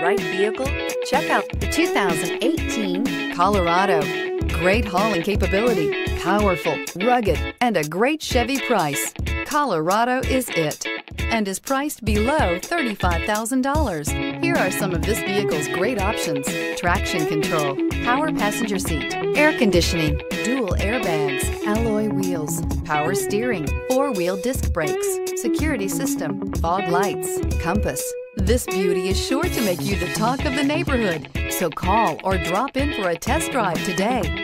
right vehicle? Check out the 2018 Colorado. Great hauling capability, powerful, rugged, and a great Chevy price. Colorado is it, and is priced below $35,000. Here are some of this vehicle's great options: traction control, power passenger seat, air conditioning, dual airbags, alloy wheels, power steering, four-wheel disc brakes, security system, fog lights, compass. This beauty is sure to make you the talk of the neighborhood, so call or drop in for a test drive today.